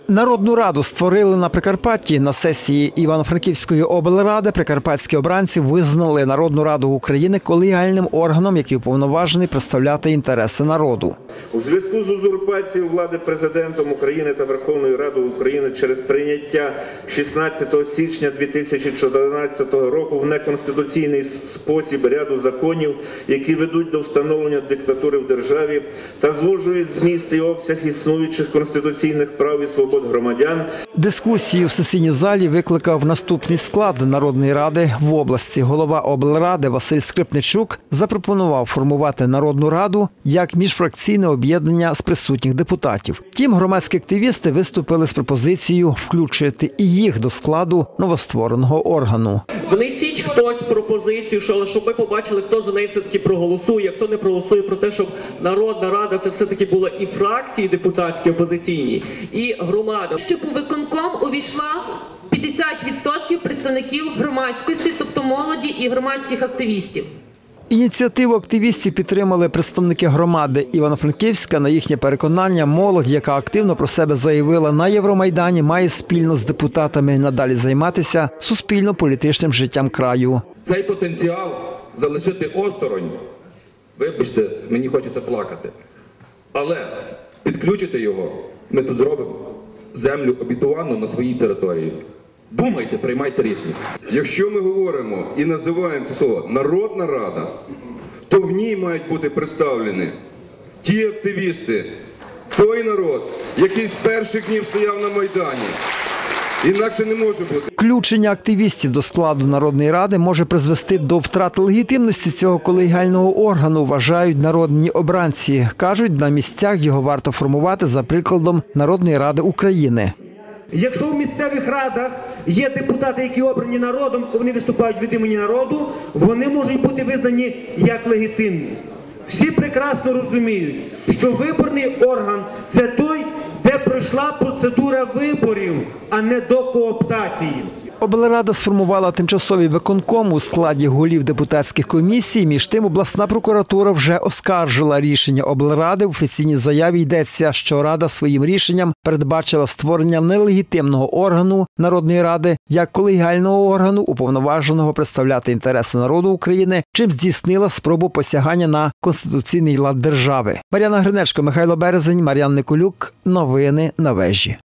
Народну раду створили на Прикарпатті. На сесії Івано-Франківської облради прикарпатські обранці визнали Народну раду України колегіальним органом, який уповноважений представляти інтереси народу. У зв'язку з узурпацією влади президентом України та Верховною Радою України через прийняття 16 січня 2014 року в неконституційний спосіб ряду законів, які ведуть до встановлення диктатури в державі та звужують зміст і обсяг існуючих конституційних прав і свобод громадян. Дискусію в сесійній залі викликав наступний склад Народної ради в області. Голова облради Василь Скрипничук запропонував формувати Народну раду як міжфракційне об'єднання з присутніх депутатів. Втім, громадські активісти виступили з пропозицією включити і їх до складу новоствореного органу. Внесіть хтось пропозицію, щоб ми побачили, хто за неї все-таки проголосує, хто не проголосує про те, щоб Народна рада це все-таки була і фракції депутатські опозиційні, і громада. Щоб у виконком увійшла 50% представників громадськості, тобто молоді і громадських активістів. Ініціативу активістів підтримали представники громади Івано-Франківська. На їхнє переконання, молодь, яка активно про себе заявила на Євромайдані, має спільно з депутатами надалі займатися суспільно-політичним життям краю. Цей потенціал залишити осторонь, вибачте, мені хочеться плакати, але підключити його ми тут зробимо землю обітовану на своїй території. Думайте, приймайте рішення. Якщо ми говоримо і називаємо це слово «Народна рада», то в ній мають бути представлені ті активісти, той народ, який з перших днів стояв на Майдані. Інакше не може бути. Включення активістів до складу Народної ради може призвести до втрати легітимності цього колегіального органу, вважають народні обранці. Кажуть, на місцях його варто формувати за прикладом Народної ради України. Якщо в місцевих радах є депутати, які обрані народом, вони виступають від імені народу, вони можуть бути визнані як легітимні. Всі прекрасно розуміють, що виборний орган – це той, де пройшла процедура виборів, а не докооптації. Облрада сформувала тимчасовий виконком у складі голів депутатських комісій. Між тим, обласна прокуратура вже оскаржила рішення облради. В офіційній заяві йдеться, що рада своїм рішенням передбачила створення нелегітимного органу Народної ради як колегіального органу, уповноваженого представляти інтереси народу України, чим здійснила спробу посягання на конституційний лад держави. Мар'яна Гринечко, Михайло Березень, Мар'ян Николюк. Новини на Вежі.